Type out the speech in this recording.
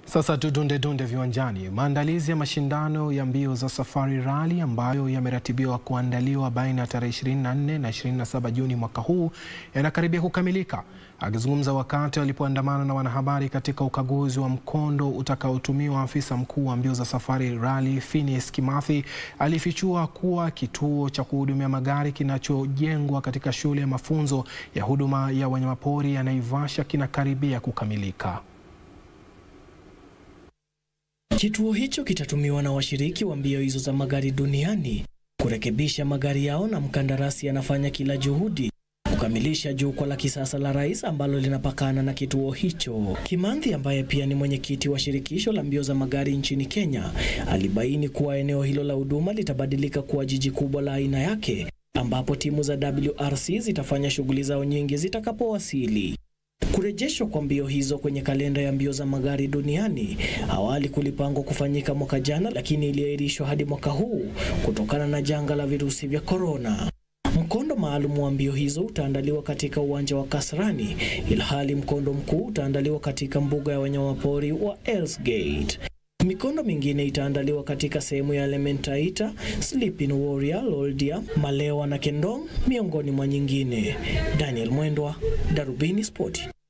Sasa tudunde viwanjani. Maandalizi ya mashindano ya mbio za Safari Rally ambayo yameratibiwa kuandaliwa baina ya tarehe 24 na 27 Juni mwaka huu yanakaribia kukamilika. Akizungumza wakati alipoandamana na wanahabari katika ukaguzi wa mkondo utakaotumiwa, afisa mkuu wa mbio za Safari Rally Phineas Kimathi alifichua kuwa kituo cha kuhudumia magari kinachojengwa katika shule ya mafunzo ya huduma ya wanyamapori ya Naivasha kinakaribia kukamilika. Kituo hicho kitatumiwa na washiriki wa mbio hizo za magari duniani kurekebisha magari yao, na mkandarasi anafanya kila juhudi kukamilisha jukwaa la kisasa la rais ambalo linapakana na kituo hicho. Kimathi, ambaye pia ni mwenyekiti wa shirikisho la mbio za magari nchini Kenya, alibaini kuwa eneo hilo la huduma litabadilika kuwa jiji kubwa la aina yake, ambapo timu za WRC zitafanya shughuli zao nyingi zitakapowasili. Kurejeshwa kwa mbio hizo kwenye kalenda ya mbio za magari duniani awali kulipangwa kufanyika mwaka jana, lakini iliahirishwa hadi mwaka huu kutokana na janga la virusi vya korona. Mkondo maalum wa mbio hizo utaandaliwa katika uwanja wa Kasarani, ilhali mkondo mkuu utaandaliwa katika mbuga ya wanyamapori wa Hell's Gate. Mikondo mingine itaandaliwa katika sehemu ya Elementaita, Sleeping Warrior, Loldia, Malewa na Kendong, miongoni mwa nyingine. Daniel Mwendwa, Darubini Sport.